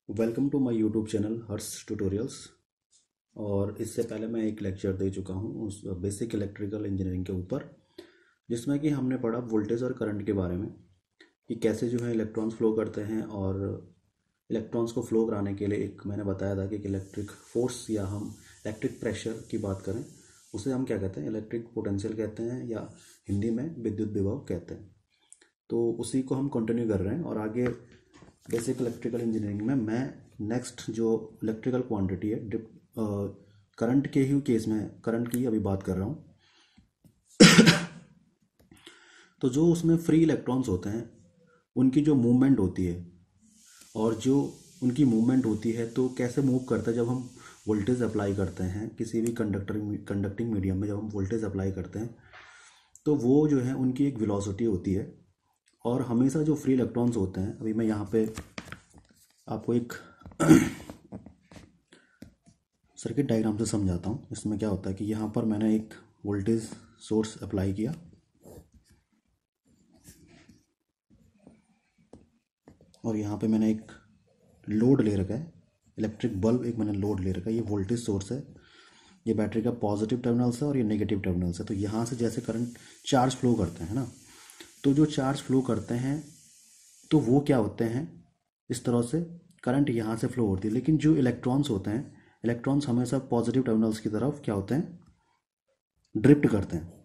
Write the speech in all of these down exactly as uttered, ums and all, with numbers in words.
Welcome to my YouTube channel Harsh tutorials. और इससे पहले मैं एक लेक्चर दे चुका हूँ उस बेसिक इलेक्ट्रिकल इंजीनियरिंग के ऊपर, जिसमें कि हमने पढ़ा वोल्टेज और करंट के बारे में कि कैसे जो है इलेक्ट्रॉन्स फ्लो करते हैं। और इलेक्ट्रॉन्स को फ्लो कराने के लिए एक मैंने बताया था कि एक इलेक्ट्रिक फोर्स या हम इलेक्ट्रिक प्रेशर की बात करें उसे हम क्या कहते हैं, इलेक्ट्रिक पोटेंशियल कहते हैं या हिंदी में विद्युत विभव कहते हैं। तो उसी को हम कंटिन्यू कर रहे हैं और आगे बेसिक इलेक्ट्रिकल इंजीनियरिंग में मैं नेक्स्ट जो इलेक्ट्रिकल क्वांटिटी है डिप करंट के ही केस में करंट की अभी बात कर रहा हूँ। तो जो उसमें फ्री इलेक्ट्रॉन्स होते हैं उनकी जो मूवमेंट होती है और जो उनकी मूवमेंट होती है तो कैसे मूव करता है, जब हम वोल्टेज अप्लाई करते हैं किसी भी कंडक्टर कंडक्टिंग मीडियम में, जब हम वोल्टेज अप्लाई करते हैं तो वो जो है उनकी एक वेलोसिटी होती है। और हमेशा जो फ्री इलेक्ट्रॉन्स होते हैं, अभी मैं यहाँ पे आपको एक सर्किट डायग्राम से समझाता हूँ। इसमें क्या होता है कि यहाँ पर मैंने एक वोल्टेज सोर्स अप्लाई किया और यहाँ पे मैंने एक लोड ले रखा है, इलेक्ट्रिक बल्ब एक मैंने लोड ले रखा है। ये वोल्टेज सोर्स है, ये बैटरी का पॉजिटिव टर्मिनल्स है और ये नेगेटिव टर्मिनल्स है। तो यहाँ से जैसे करंट चार्ज फ्लो करते हैं ना, तो जो चार्ज फ्लो करते हैं तो वो क्या होते हैं, इस तरह से करंट यहाँ से फ्लो होती है। लेकिन जो इलेक्ट्रॉन्स होते हैं, इलेक्ट्रॉन्स हमेशा पॉजिटिव टर्मिनल्स की तरफ क्या होते हैं, ड्रिफ्ट करते हैं।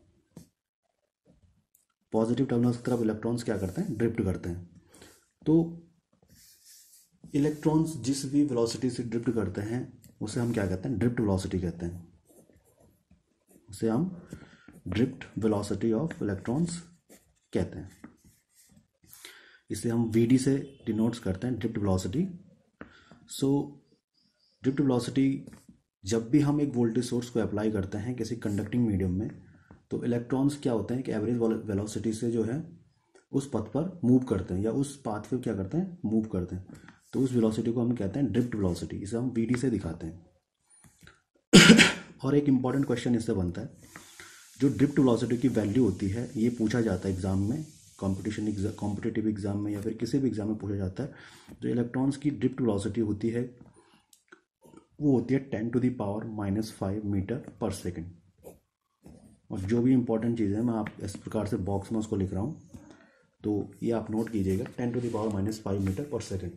पॉजिटिव टर्मिनल्स की तरफ इलेक्ट्रॉन्स क्या करते हैं, ड्रिफ्ट करते हैं। तो इलेक्ट्रॉन्स जिस भी वेलोसिटी से ड्रिफ्ट करते हैं उसे हम क्या कहते हैं, ड्रिफ्ट वेलोसिटी कहते हैं। उसे हम ड्रिफ्ट वेलोसिटी ऑफ इलेक्ट्रॉन्स कहते हैं। इसे हम वी डी से डिनोट्स करते हैं, drift velocity. So drift velocity, जब भी हम एक वोल्टेज सोर्स को अप्लाई करते हैं किसी कंडक्टिंग मीडियम में, तो इलेक्ट्रॉन्स क्या होते हैं कि एवरेज वेलोसिटी से जो है उस पथ पर मूव करते हैं या उस पाथ पे क्या करते हैं, मूव करते हैं। तो उस वेलोसिटी को हम कहते हैं ड्रिफ्ट वेलोसिटी। इसे हम वी डी से दिखाते हैं। और एक इंपॉर्टेंट क्वेश्चन इससे बनता है, जो ड्रिफ्ट वेलोसिटी की वैल्यू होती है, ये पूछा जाता है एग्जाम में, कॉम्पिटिशन एग्जाम कॉम्पिटिटिव एग्जाम में या फिर किसी भी एग्जाम में पूछा जाता है। जो इलेक्ट्रॉन्स की ड्रिफ्ट वेलोसिटी होती है वो होती है ten to the power minus five metre per second. और जो भी इंपॉर्टेंट चीज़ें हैं मैं आप इस प्रकार से बॉक्स में उसको लिख रहा हूँ, तो ये आप नोट कीजिएगा, ten to the power minus five metre per second.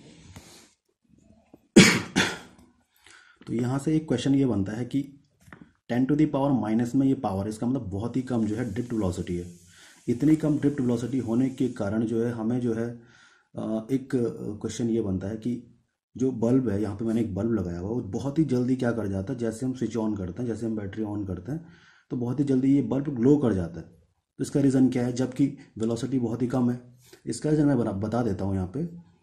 तो यहाँ से एक क्वेश्चन ये बनता है कि ten to the power minus में ये पावर, इसका मतलब बहुत ही कम जो है ड्रिफ्ट वेलोसिटी है। इतनी कम ड्रिफ्ट वेलोसिटी होने के कारण जो है हमें जो है एक क्वेश्चन ये बनता है कि जो बल्ब है, यहाँ पे मैंने एक बल्ब लगाया हुआ, वो बहुत ही जल्दी क्या कर जाता है, जैसे हम स्विच ऑन करते हैं, जैसे हम बैटरी ऑन करते हैं तो बहुत ही जल्दी ये बल्ब ग्लो कर जाता है। तो इसका रीज़न क्या है, जबकि वेलोसिटी बहुत ही कम है। इसका रीज़न मैं बता देता हूँ यहाँ पे।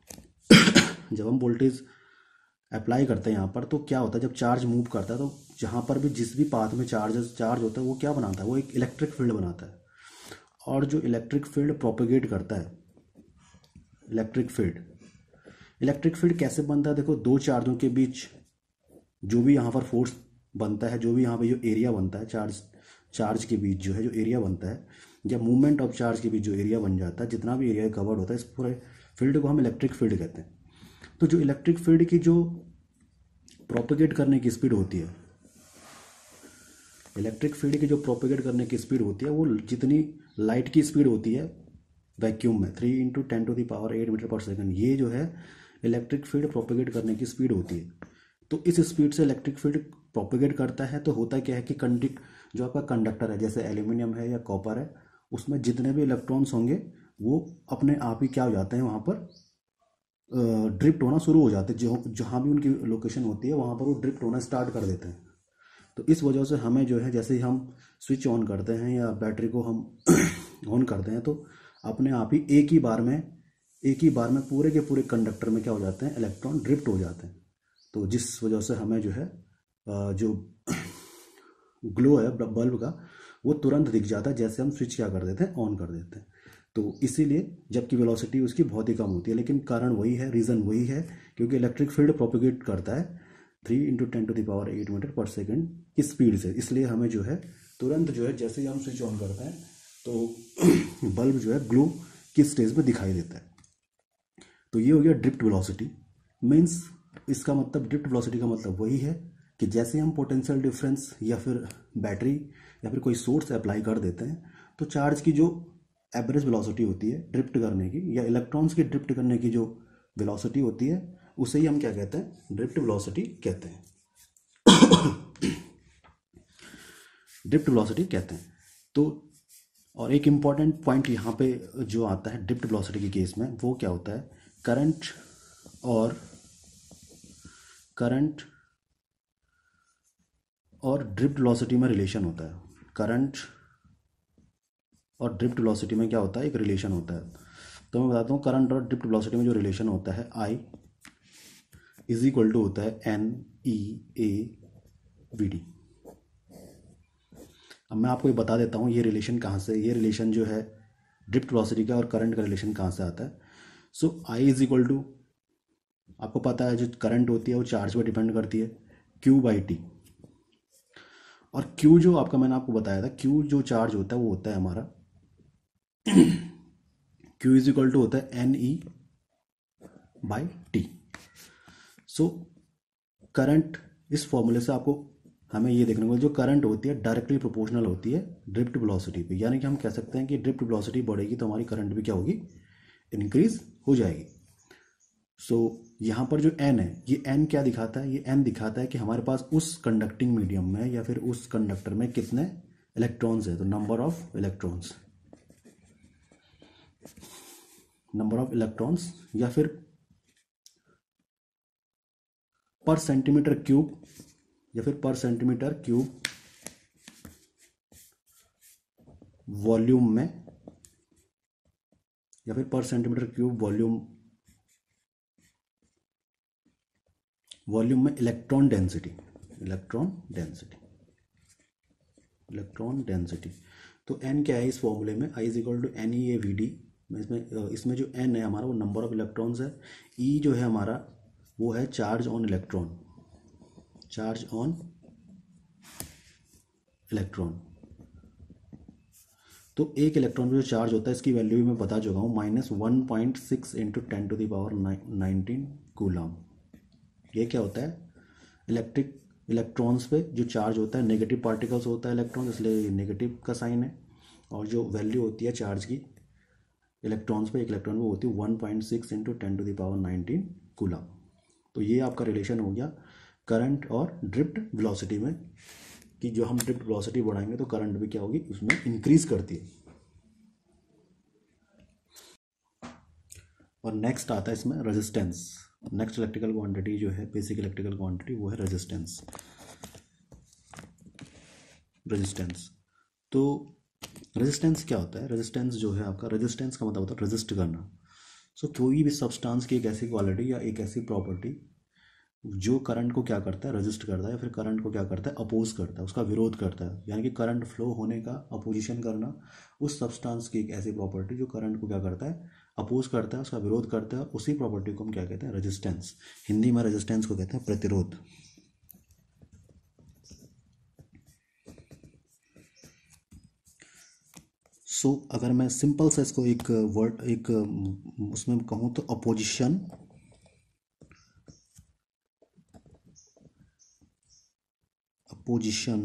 जब हम वोल्टेज अप्लाई करते हैं यहाँ पर, तो क्या होता है, जब चार्ज मूव करता है तो जहाँ पर भी जिस भी पाथ में चार्ज चार्ज होता है वो क्या बनाता है, वो एक इलेक्ट्रिक फील्ड बनाता है। और जो इलेक्ट्रिक फील्ड प्रोपेगेट करता है, इलेक्ट्रिक फील्ड इलेक्ट्रिक फील्ड कैसे बनता है, देखो, दो चार्जों के बीच जो भी यहाँ पर फोर्स बनता है, जो भी यहाँ पे जो एरिया बनता है, चार्ज चार्ज के बीच जो है जो एरिया बनता है, या मूवमेंट ऑफ चार्ज के बीच जो एरिया बन जाता है, जितना भी एरिया कवर्ड होता है, इस पूरे फील्ड को हम इलेक्ट्रिक फील्ड कहते हैं। तो जो इलेक्ट्रिक फील्ड की जो प्रोपेगेट करने की स्पीड होती है, इलेक्ट्रिक फील्ड की जो प्रोपेगेट करने की स्पीड होती है, वो जितनी लाइट की स्पीड होती है वैक्यूम में, three into ten to the power eight metre per second, ये जो है इलेक्ट्रिक फील्ड प्रोपेगेट करने की स्पीड होती है। तो इस स्पीड से इलेक्ट्रिक फील्ड प्रोपेगेट करता है। तो होता क्या है कि कंडक्ट जो आपका कंडक्टर है, जैसे एल्यूमिनियम है या कॉपर है, उसमें जितने भी इलेक्ट्रॉन्स होंगे वो अपने आप ही क्या हो जाते हैं, वहाँ पर ड्रिफ्ट होना शुरू हो जाते हैं। जो जहाँ भी उनकी लोकेशन होती है वहाँ पर वो ड्रिफ्ट होना स्टार्ट कर देते हैं। तो इस वजह से हमें जो है, जैसे ही हम स्विच ऑन करते हैं या बैटरी को हम ऑन करते हैं, तो अपने आप ही एक ही बार में एक ही बार में पूरे के पूरे कंडक्टर में क्या हो जाते हैं, इलेक्ट्रॉन ड्रिफ्ट हो जाते हैं। तो जिस वजह से हमें जो है जो ग्लो है बल्ब का, वो तुरंत दिख जाता है जैसे हम स्विच क्या कर देते हैं, ऑन कर देते हैं। तो इसीलिए, जबकि वेलोसिटी उसकी बहुत ही कम होती है, लेकिन कारण वही है, रीज़न वही है, क्योंकि इलेक्ट्रिक फील्ड प्रोपेगेट करता है three into ten to the power eight metre per second की स्पीड से। इसलिए हमें जो है तुरंत जो है जैसे ही हम स्विच ऑन करते हैं तो बल्ब जो है ग्लो की स्टेज में दिखाई देता है। तो ये हो गया ड्रिफ्ट वेलोसिटी। मीन्स इसका मतलब ड्रिफ्ट वेलोसिटी का मतलब वही है कि जैसे हम पोटेंशियल डिफरेंस या फिर बैटरी या फिर कोई सोर्स अप्लाई कर देते हैं तो चार्ज की जो एवरेज वेलोसिटी होती है ड्रिफ्ट करने की या इलेक्ट्रॉन्स की ड्रिफ्ट करने की जो वेलोसिटी होती है उसे ही हम क्या कहते हैं, ड्रिफ्ट वेलोसिटी कहते हैं। ड्रिफ्ट वेलोसिटी कहते हैं। तो और एक इम्पॉर्टेंट पॉइंट यहाँ पे जो आता है ड्रिफ्ट वेलोसिटी के केस में वो क्या होता है, करंट और करंट और ड्रिफ्ट वेलोसिटी में रिलेशन होता है। करंट और ड्रिफ्ट वेलोसिटी में क्या होता है, एक रिलेशन होता है। तो मैं बताता हूँ करंट और ड्रिफ्ट वेलोसिटी में जो रिलेशन होता है आई इज इक्वल टू होता है N E A V D. अब मैं आपको ये बता देता हूँ ये रिलेशन कहाँ से, ये रिलेशन जो है ड्रिफ्ट वेलोसिटी का और करंट का रिलेशन कहाँ से आता है। So I is equal to, आपको पता है जो करंट होती है वो चार्ज पर डिपेंड करती है, क्यू बाई टी। और क्यू जो आपका मैंने आपको बताया था, क्यू जो चार्ज होता है वो होता है हमारा क्यू इज इक्वल टू होता है N E by T. So current, इस फॉर्मूले से आपको हमें ये देखने को जो करंट होती है डायरेक्टली प्रोपोर्शनल होती है ड्रिफ्ट वेलोसिटी पे, यानी कि हम कह सकते हैं कि ड्रिफ्ट वेलोसिटी बढ़ेगी तो हमारी करंट भी क्या होगी, इंक्रीज हो जाएगी। सो so, यहाँ पर जो n है ये n क्या दिखाता है, ये n दिखाता है कि हमारे पास उस कंडक्टिंग मीडियम में या फिर उस कंडक्टर में कितने इलेक्ट्रॉन्स है, तो number of electrons, number of electrons या फिर पर सेंटीमीटर क्यूब या फिर पर सेंटीमीटर क्यूब वॉल्यूम में या फिर per centimetre cube volume volume में electron density, electron density, electron density. तो n क्या है इस फॉर्मूले में, I is equal to N E A V D. इसमें इसमें जो n है हमारा वो नंबर ऑफ इलेक्ट्रॉन्स है, e जो है हमारा वो है charge on electron, charge on electron. तो एक इलेक्ट्रॉन जो चार्ज होता है इसकी वैल्यू भी मैं बता चुका हूँ, minus one point six into ten to the power nineteen coulomb. ये क्या होता है, इलेक्ट्रिक इलेक्ट्रॉन्स पे जो चार्ज होता है, नेगेटिव पार्टिकल्स होता है इलेक्ट्रॉन, इसलिए नेगेटिव का साइन है। और जो वैल्यू होती है चार्ज की इलेक्ट्रॉन्स पे, एक इलेक्ट्रॉन में होती है one point six into ten to the power nineteen coulomb. तो ये आपका रिलेशन हो गया करंट और ड्रिफ्ट वेलोसिटी में, कि जो हम ड्रिफ्ट वेलोसिटी बढ़ाएंगे तो करंट भी क्या होगी उसमें इंक्रीज करती है। और नेक्स्ट आता है इसमें रेजिस्टेंस। नेक्स्ट इलेक्ट्रिकल क्वांटिटी जो है, बेसिक इलेक्ट्रिकल क्वांटिटी, वो है रेजिस्टेंस। रेजिस्टेंस तो रेजिस्टेंस क्या होता है, रेजिस्टेंस जो है आपका, रेजिस्टेंस का मतलब होता है रेजिस्ट करना। सो so, कोई भी सब्सटेंस की एक ऐसी क्वालिटी या एक ऐसी प्रॉपर्टी जो करंट को क्या करता है, रेजिस्ट करता है, या फिर करंट को क्या करता है, अपोज करता है, उसका विरोध करता है। यानी कि करंट फ्लो होने का अपोजिशन करना, उस सब्सटेंस की एक ऐसी प्रॉपर्टी जो करंट को क्या करता है, अपोज करता है, उसका विरोध करता है, उसी प्रॉपर्टी को हम क्या कहते हैं, रेजिस्टेंस। हिंदी में रेजिस्टेंस को कहते हैं प्रतिरोध। सो so, अगर मैं सिंपल से इसको एक वर्ड एक उसमें कहूँ तो opposition opposition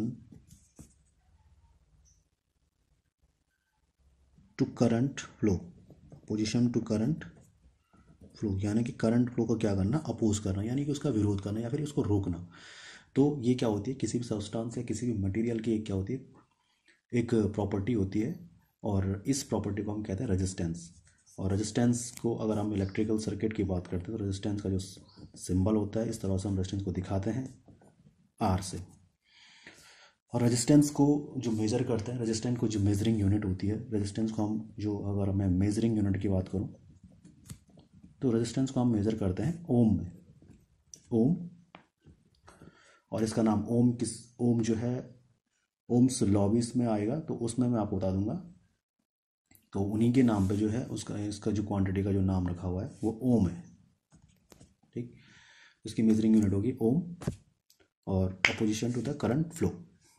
to current flow, opposition to current flow, यानी कि करंट फ्लो को क्या करना, अपोज करना, यानी कि उसका विरोध करना या फिर उसको रोकना। तो ये क्या होती है, किसी भी सब्सटेंस या किसी भी मटेरियल की एक क्या होती है, एक प्रॉपर्टी होती है, और इस प्रॉपर्टी को हम कहते हैं रेजिस्टेंस। और रेजिस्टेंस को अगर हम इलेक्ट्रिकल सर्किट की बात करते हैं तो रेजिस्टेंस का जो सिंबल होता है, इस तरह से हम रेजिस्टेंस को दिखाते हैं आर से। और रेजिस्टेंस को जो मेज़र करते हैं, रेजिस्टेंस को जो मेजरिंग यूनिट होती है, रेजिस्टेंस को हम जो, अगर मैं मेजरिंग यूनिट की बात करूं तो रेजिस्टेंस को हम मेज़र करते हैं ओम में, ओम। और इसका नाम ओम किस, ओम जो है ओम्स लॉ भी इसमें आएगा, तो उसमें मैं आपको बता दूंगा। तो उन्हीं के नाम पे जो है उसका, इसका जो क्वांटिटी का जो नाम रखा हुआ है वो ओम है, ठीक। इसकी मेजरिंग यूनिट होगी ओम, और opposition to the current flow.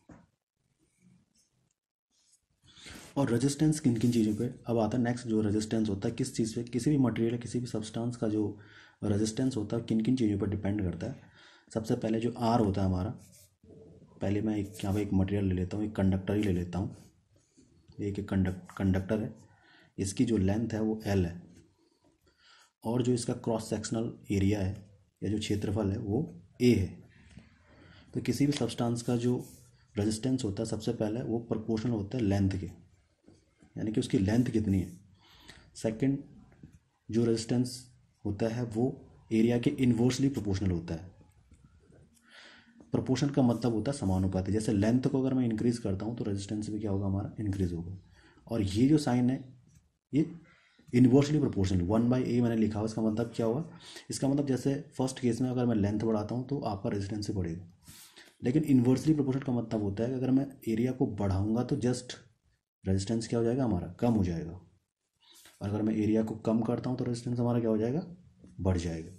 और रेजिस्टेंस किन किन चीज़ों पे अब आता है नेक्स्ट, जो रेजिस्टेंस होता है किस चीज़ पे, किसी भी मटेरियल, किसी भी सब्सटेंस का जो रेजिस्टेंस होता है किन किन चीज़ों पर डिपेंड करता है। सबसे पहले जो आर होता है हमारा, पहले मैं एक यहाँ पे एक मटेरियल ले लेता हूँ, एक कंडक्टर ही ले लेता हूँ। एक एक कंडक्ट कंडक्टर है, इसकी जो लेंथ है वो एल है, और जो इसका क्रॉस सेक्शनल एरिया है या जो क्षेत्रफल है वो ए है। तो किसी भी सब्सटेंस का जो रेजिस्टेंस होता है सबसे पहले वो प्रोपोर्शनल होता है लेंथ के, यानी कि उसकी लेंथ कितनी है। सेकंड जो रेजिस्टेंस होता है वो एरिया के इन्वर्सली प्रोपोर्शनल होता है। प्रोपोर्शन का मतलब होता है समानुपाती, जैसे लेंथ को अगर मैं इंक्रीज करता हूँ तो रेजिस्टेंस भी क्या होगा हमारा इंक्रीज होगा। और ये जो साइन है ये inversely proportional, one by A मैंने लिखा हुआ, इसका मतलब क्या होगा, इसका मतलब जैसे फर्स्ट केस में अगर मैं लेंथ बढ़ाता हूँ तो आपका रेजिस्टेंस भी बढ़ेगा। लेकिन इन्वर्सली प्रोपोर्शनल का मतलब होता है कि अगर मैं एरिया को बढ़ाऊंगा तो जस्ट रेजिस्टेंस क्या हो जाएगा हमारा कम हो जाएगा, और अगर मैं एरिया को कम करता हूँ तो रेजिस्टेंस हमारा क्या हो जाएगा बढ़ जाएगा।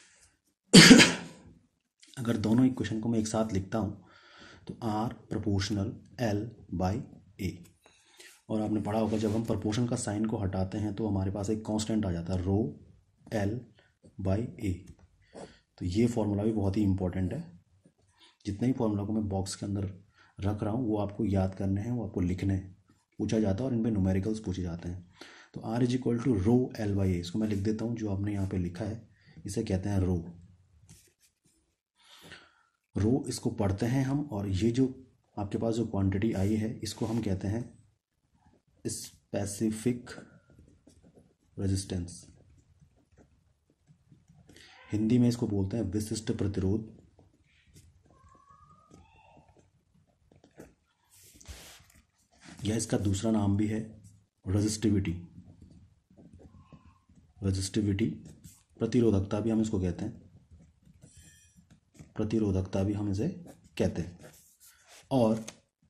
अगर दोनों इक्वेशन को मैं एक साथ लिखता हूँ तो R proportional L by A, और आपने पढ़ा होगा जब हम प्रोपोर्शन का साइन को हटाते हैं तो हमारे पास एक कांस्टेंट आ जाता है रो एल बाई ए। तो ये फॉर्मूला भी बहुत ही इंपॉर्टेंट है। जितने ही फॉर्मूला को मैं बॉक्स के अंदर रख रहा हूँ वो आपको याद करने हैं, वो आपको लिखने हैं, पूछा जाता है और इन पे न्यूमेरिकल्स पूछे जाते हैं। तो R is equal to rho L by A, इसको मैं लिख देता हूँ, जो आपने यहाँ पे लिखा है इसे कहते हैं रो। रो इसको पढ़ते हैं हम, और ये जो आपके पास जो क्वांटिटी आई है इसको हम कहते हैं स्पेसिफिक रेजिस्टेंस। हिंदी में इसको बोलते हैं विशिष्ट प्रतिरोध, या इसका दूसरा नाम भी है रेजिस्टिविटी। रेजिस्टिविटी प्रतिरोधकता भी हम इसको कहते हैं, प्रतिरोधकता भी हम इसे कहते हैं। और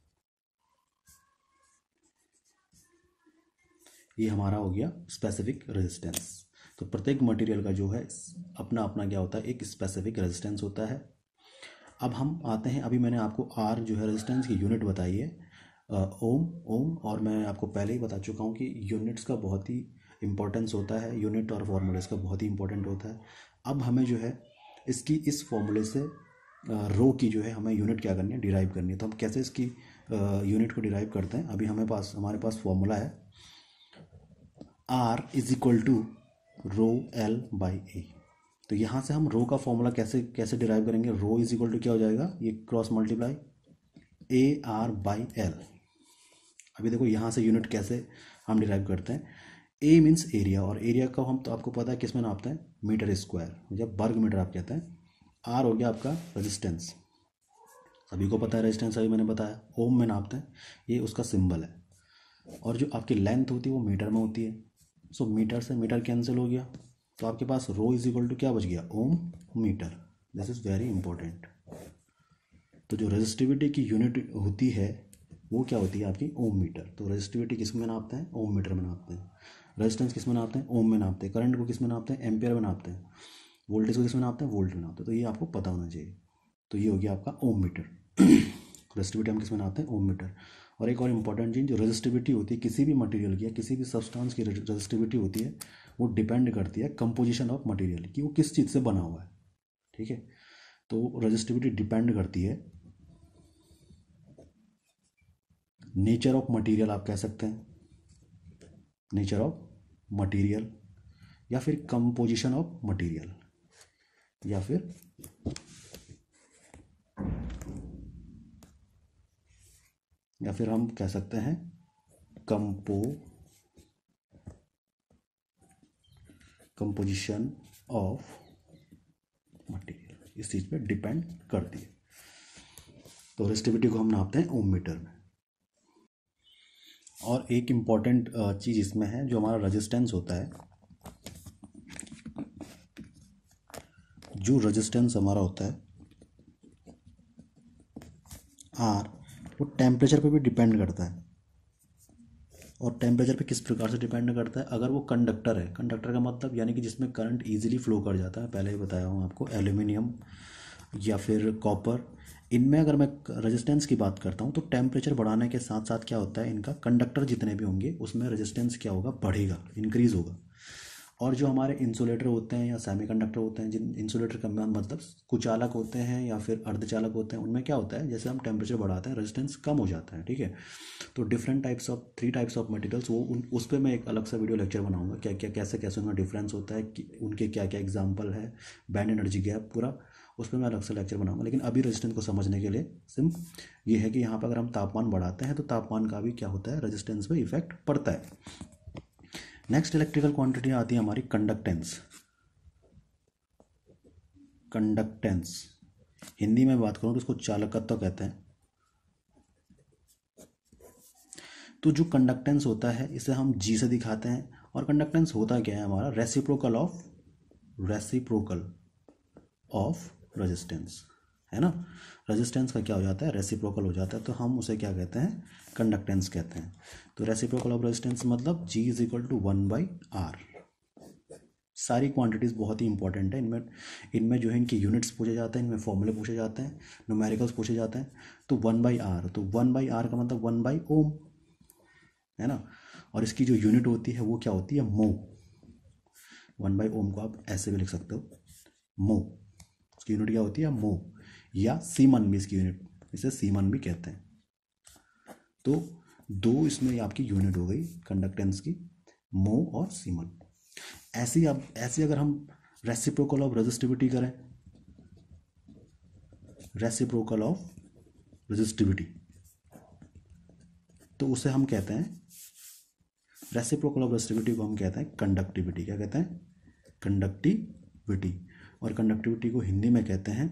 ये हमारा हो गया स्पेसिफिक रेजिस्टेंस। तो प्रत्येक मटेरियल का जो है अपना अपना क्या होता है एक स्पेसिफिक रेजिस्टेंस होता है। अब हम आते हैं, अभी मैंने आपको आर जो है रेजिस्टेंस की यूनिट बताई है ओम ओम, और मैं आपको पहले ही बता चुका हूँ कि यूनिट्स का बहुत ही इंपॉर्टेंस होता है, यूनिट और फॉर्मूलेस का बहुत ही इंपॉर्टेंट होता है। अब हमें जो है इसकी इस फॉर्मूले से रो की जो है हमें यूनिट क्या करनी है डिराइव करनी है। तो हम कैसे इसकी यूनिट को डिराइव करते हैं, अभी हमें पास हमारे पास फॉर्मूला है R is equal to rho L by A. तो यहाँ से हम रो का फॉर्मूला कैसे कैसे डिराइव करेंगे, रो इज इक्वल टू क्या हो जाएगा, ये cross multiply A R by L. अभी देखो यहाँ से यूनिट कैसे हम डिराइव करते हैं। ए मीन्स एरिया, और एरिया का हम तो आपको पता है किस में नापते हैं मीटर स्क्वायर, जब वर्ग मीटर आप कहते हैं। आर हो गया आपका रेजिस्टेंस, सभी को पता है रेजिस्टेंस, अभी मैंने बताया ओम में नापते हैं, ये उसका सिंबल है। और जो आपकी लेंथ होती है वो मीटर में होती है। सो मीटर से मीटर कैंसिल हो गया, तो आपके पास रो इज इक्वल टू क्या बच गया ohm metre. This is very important. तो जो रेजिस्टिविटी की यूनिट होती है वो क्या होती है आपकी ओम मीटर। तो रेजिस्टिविटी किस में नापते हैं ओम मीटर में नापते हैं, रेजिस्टेंस किस में नापते हैं ओम में नापते हैं, करंट को किस में नापते हैं एम्पियर में नापते हैं, वोल्टेज को किस में नापते हैं वोल्ट में नापते हैं। तो ये आपको पता होना चाहिए। तो ये हो गया आपका ओम मीटर। रेजिस्टिविटी हम किस में नापते हैं ओम मीटर। और एक और इम्पॉर्टेंट चीज़, जो रेजिस्टिविटी होती है किसी भी मटेरियल की या किसी भी सब्सटेंस की रेजिस्टिविटी होती है वो डिपेंड करती है कंपोजिशन ऑफ मटेरियल कि वो किस चीज़ से बना हुआ है। ठीक है, तो रेजिस्टिविटी डिपेंड करती है नेचर ऑफ मटेरियल, आप कह सकते हैं नेचर ऑफ मटेरियल, या फिर कंपोजिशन ऑफ मटेरियल, या फिर या फिर हम कह सकते हैं कंपो कंपोजिशन ऑफ मटेरियल, इस चीज़ पे डिपेंड करती है। तो रेजिस्टिविटी को हम नापते हैं ओम मीटर में। और एक इम्पॉर्टेंट चीज़ इसमें है, जो हमारा रेजिस्टेंस होता है, जो रेजिस्टेंस हमारा होता है आर, वो टेम्परेचर पे भी डिपेंड करता है। और टेम्परेचर पे किस प्रकार से डिपेंड करता है, अगर वो कंडक्टर है, कंडक्टर का मतलब यानी कि जिसमें करंट इजीली फ्लो कर जाता है, पहले ही बताया हूँ आपको, एल्यूमिनियम या फिर कॉपर, इनमें अगर मैं रेजिस्टेंस की बात करता हूँ तो टेम्परेचर बढ़ाने के साथ साथ क्या होता है, इनका कंडक्टर जितने भी होंगे उसमें रेजिस्टेंस क्या होगा बढ़ेगा, इंक्रीज होगा। और जो हमारे इंसुलेटर होते हैं या सेमीकंडक्टर होते हैं, जिन इंसुलेटर का मतलब कुचालक होते हैं या फिर अर्धचालक होते हैं, उनमें क्या होता है, जैसे हम टेम्परेचर बढ़ाते हैं रेजिस्टेंस कम हो जाता है, ठीक है। तो different types of three types of materials, वो उन उस पर मैं एक अलग सा वीडियो लेक्चर बनाऊंगा, क्या क्या कैसे कैसे उनमें डिफरेंस होता है, कि उनके क्या क्या एग्जाम्पल है, बैंड एनर्जी गैप, पूरा उस पर मैं अलग से लेक्चर बनाऊंगा। लेकिन अभी रेजिस्टेंस को समझने के लिए सिर्फ ये है कि यहाँ पर अगर हम तापमान बढ़ाते हैं तो तापमान का भी क्या होता है, रेजिस्टेंस पे इफेक्ट पड़ता है। नेक्स्ट इलेक्ट्रिकल क्वांटिटी आती है हमारी कंडक्टेंस। कंडक्टेंस हिंदी में बात करूं तो इसको चालकत्व कहते हैं। तो जो कंडक्टेंस होता है इसे हम जी से दिखाते हैं, और कंडक्टेंस होता क्या है हमारा, reciprocal of reciprocal of resistance, है ना। रेजिस्टेंस का क्या हो जाता है, रेसिप्रोकल हो जाता है, तो हम उसे क्या कहते हैं, कंडक्टेंस कहते हैं। तो रेसिप्रोकल ऑफ रेजिस्टेंस मतलब G is equal to one by R. सारी क्वांटिटीज़ बहुत ही इंपॉर्टेंट है, इनमें इनमें जो है इनके यूनिट्स पूछे जाते हैं, इनमें फॉर्मूले पूछे जाते हैं, न्यूमेरिकल्स पूछे जाते हैं। तो वन बाई आर, तो वन बाई आर का मतलब वन बाई ओम, है ना। और इसकी जो यूनिट होती है वो क्या होती है, मो। वन बाई ओम को आप ऐसे भी लिख सकते हो, मो। उसकी यूनिट क्या होती है, मो, या सीमन भी इसकी यूनिट, इसे सीमन भी कहते हैं। तो दो इसमें आपकी यूनिट हो गई कंडक्टेंस की, मो और सीमन। ऐसी अब ऐसी अगर हम रेसिप्रोकल ऑफ रेजिस्टिविटी करें, रेसिप्रोकल ऑफ रेजिस्टिविटी, तो उसे हम कहते हैं, रेसिप्रोकल ऑफ रेजिस्टिविटी को हम कहते हैं कंडक्टिविटी। क्या कहते हैं, कंडक्टिविटी। और कंडक्टिविटी को हिंदी में कहते हैं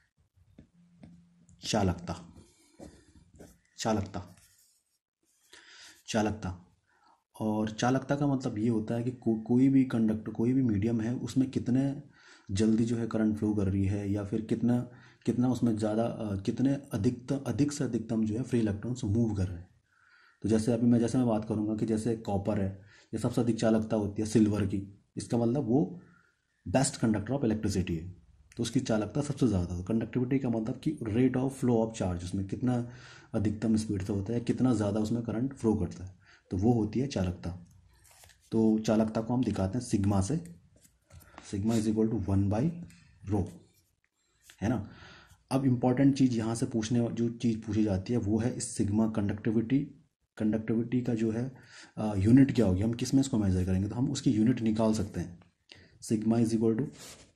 चालकता। चालकता चालकता और चालकता का मतलब ये होता है कि को, कोई भी कंडक्टर, कोई भी मीडियम है, उसमें कितने जल्दी जो है करंट फ्लो कर रही है, या फिर कितना कितना उसमें ज़्यादा कितने अधिकतम अधिक से अधिकतम जो है फ्री इलेक्ट्रॉन्स मूव कर रहे हैं। तो जैसे अभी मैं जैसे मैं बात करूँगा कि जैसे कॉपर है, ये सबसे अधिक चालकता होती है सिल्वर की, इसका मतलब वो बेस्ट कंडक्टर ऑफ इलेक्ट्रिसिटी है, तो उसकी चालकता सबसे ज़्यादा। तो कंडक्टिविटी का मतलब कि rate of flow of charge, उसमें कितना अधिकतम स्पीड से होता है, कितना ज़्यादा उसमें करंट फ्लो करता है, तो वो होती है चालकता। तो चालकता को हम दिखाते हैं सिग्मा से, sigma is equal to one by rho, है ना। अब इम्पॉर्टेंट चीज़ यहाँ से पूछने जो चीज़ पूछी जाती है वो है इस सिग्मा कंडक्टिविटी कंडक्टिविटी का जो है यूनिट क्या होगी, हम किस में इसको मेजर करेंगे, तो हम उसकी यूनिट निकाल सकते हैं। सिग्मा इज इक्वल टू,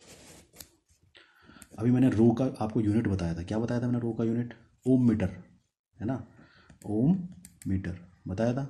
अभी मैंने रो का आपको यूनिट बताया था, क्या बताया था मैंने, रो का यूनिट ओम मीटर, है ना, ओम मीटर बताया था।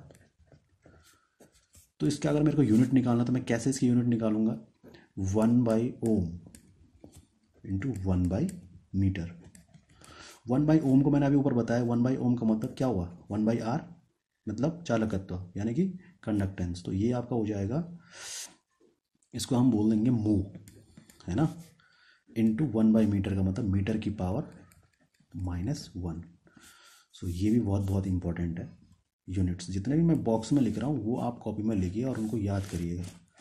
तो इसका अगर मेरे को यूनिट निकालना तो मैं कैसे इसकी यूनिट निकालूंगा, one by ohm into one by metre. One by ohm को मैंने अभी ऊपर बताया, वन बाई ओम का मतलब क्या हुआ, वन बाई आर मतलब चालकत्व यानी कि कंडक्टेंस। तो ये आपका हो जाएगा, इसको हम बोल देंगे मो, है ना, इंटू वन बाई मीटर का मतलब मीटर की पावर माइनस वन। सो ये भी बहुत बहुत इंपॉर्टेंट है। यूनिट्स जितने भी मैं बॉक्स में लिख रहा हूँ वो आप कॉपी में लिखिए और उनको याद करिएगा।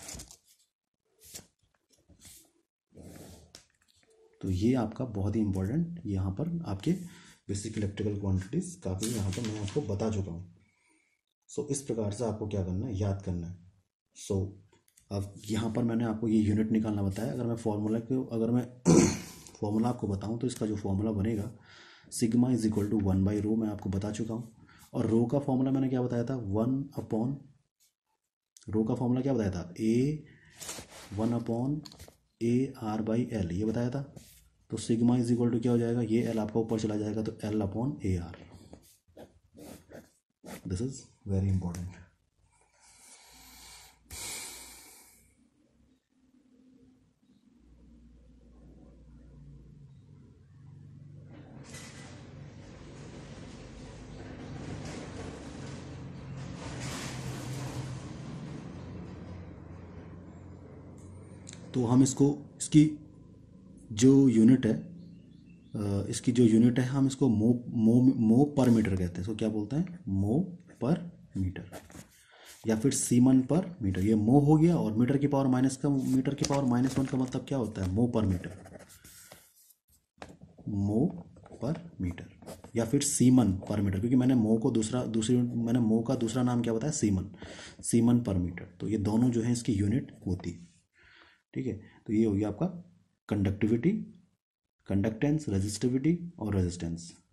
तो ये आपका बहुत ही इंपॉर्टेंट, यहाँ पर आपके बेसिक इलेक्ट्रिकल क्वांटिटीज़ काफ़ी यहाँ पर मैं आपको बता चुका हूँ। सो so, इस प्रकार से आपको क्या करना है, याद करना है। सो so, अब यहाँ पर मैंने आपको ये यूनिट निकालना बताया। अगर मैं फॉर्मूला को अगर मैं फॉर्मूला आपको बताऊँ तो इसका जो फॉर्मूला बनेगा sigma is equal to one by rho, मैं आपको बता चुका हूँ। और रो का फॉर्मूला मैंने क्या बताया था, वन अपॉन, रो का फॉर्मूला क्या बताया था, A one upon A R by L, ये बताया था। तो सिग्मा इज इक्वल टू क्या हो जाएगा, ये एल आपका ऊपर चला जाएगा तो L upon A R. This is very important. तो हम इसको, इसकी जो यूनिट है, इसकी जो यूनिट है हम इसको मो मो मो पर मीटर कहते हैं। इसको क्या बोलते हैं, मो पर मीटर या फिर सीमन पर मीटर। ये मो हो गया, और मीटर की पावर माइनस का, मीटर की पावर माइनस वन का मतलब क्या होता है, मो पर मीटर, मो पर मीटर। या फिर सीमन पर मीटर, क्योंकि मैंने मो को दूसरा दूसरी मैंने मो का दूसरा नाम क्या बताया, सीमन, सीमन पर मीटर। तो ये दोनों जो है इसकी यूनिट होती है। ठीक है, तो ये हो गया आपका कंडक्टिविटी, कंडक्टेंस, रेजिस्टिविटी और रेजिस्टेंस।